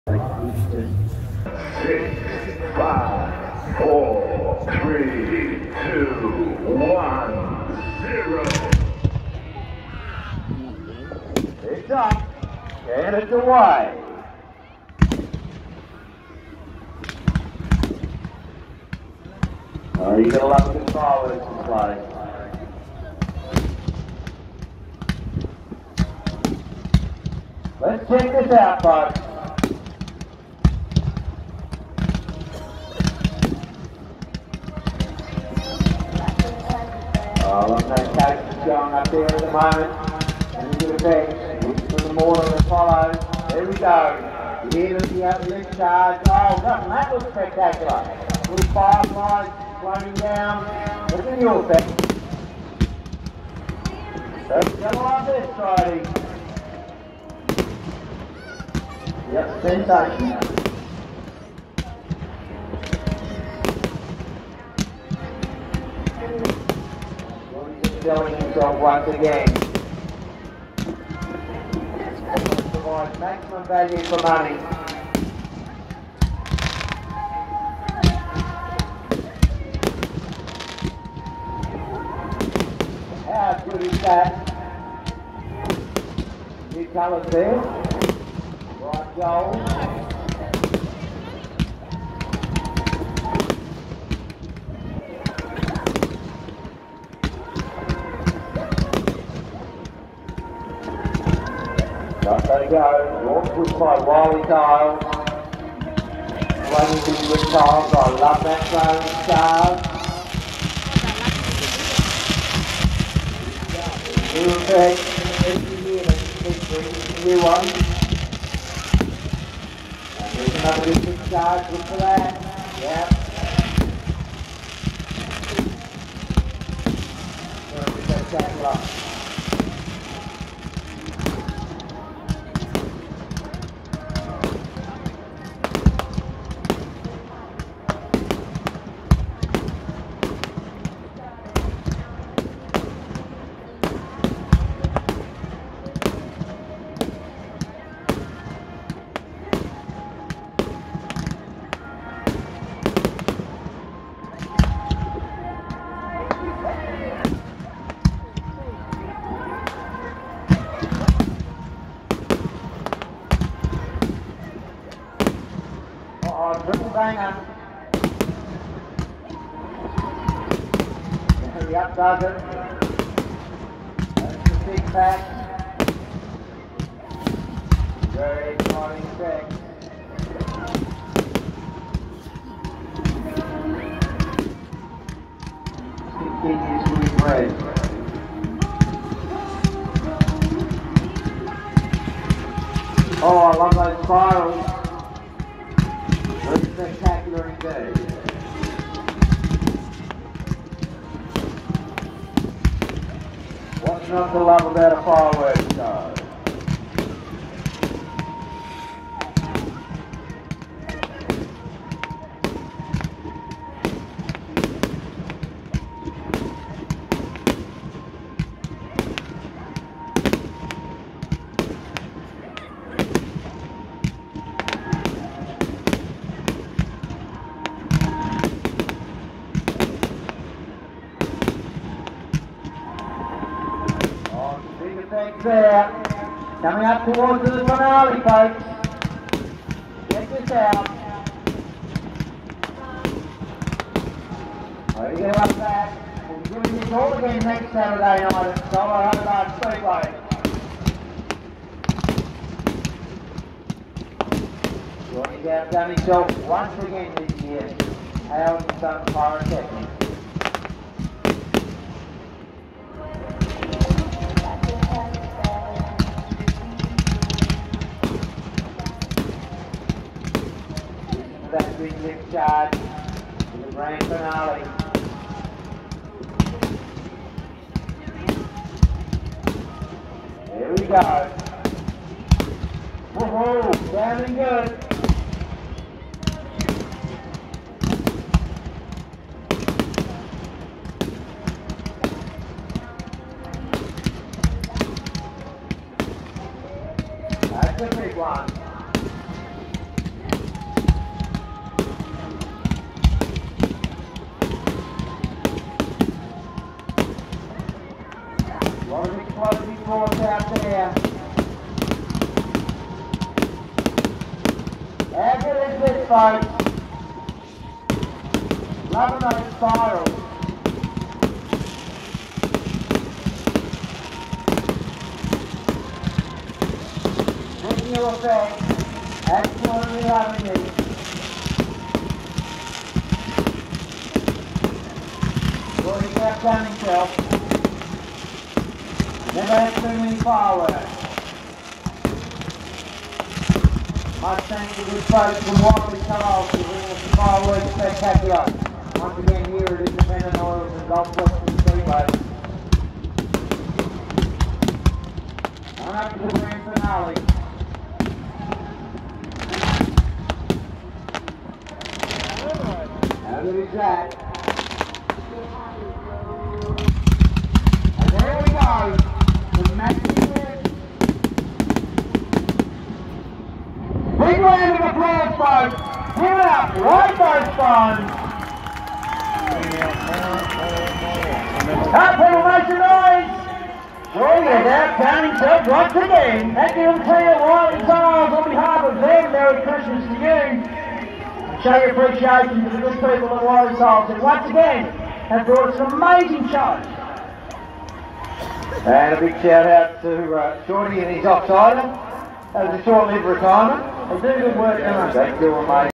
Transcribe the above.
Six, 5, 4, 3, 2, 1, 0. It's up and it's away. Oh, you're gonna love the ball with this play. Let's check this out, folks. Oh, look, that coach is going up there at the moment. And you get a big, looking for the mortar that follows. There we go. You hear the uplift charge. Oh, doesn't that look spectacular? Little fireflies floating down. Look at your effect. So, come on this Friday. Yep, sensation. Showing himself once again. Provides maximum value for money. How good is that? New colours there. Bright gold. Up they go, launched with by Wily Tiles. Playing with tiles, I love that zone stars. New effect, every year they keep bringing new ones. And there's another different charge, look for that. Yep. Very spectacular. Triple banger. Hurry up, does it? That's the big pack. Very exciting effect. Continues to impress. Oh, I love those spirals. Very spectacular indeed. What's not to love about a fireworks show? There. Coming up towards the finale, folks. Check this out. Oh, you get up back. We'll be doing this all again next Saturday night at Solo Hobart Speedway. Joining out done himself once again this year. Howard Sun Pyrotechnics. That big lift charge to the grand finale. There we go. Woohoo! Sounding good. That's a big one. this, folks. Loving those spirals. Taking your effect. Absolutely loving it. Rory's outdone himself. Never had too many fireworks. Must thank the good folks from Wiley Tiles for bringing us the fireworks spectacular. Once again here at Independent Oils and Gulf Western Speedway. And up to the grand finale. How good is that? And there we go. The magnificent. Big round of applause, folks. Give it up. Right those phones. Up, people, make some noise. Rory has outdone himself once again. Thank you to Wiley Tiles on behalf of them. Merry Christmas to you. Show your appreciation to the good people at Wiley Tiles, and once again have brought us an amazing show. And a big shout out to Shorty and his offsider. That was a short-lived retirement. They do good work, don't they? They do amazing.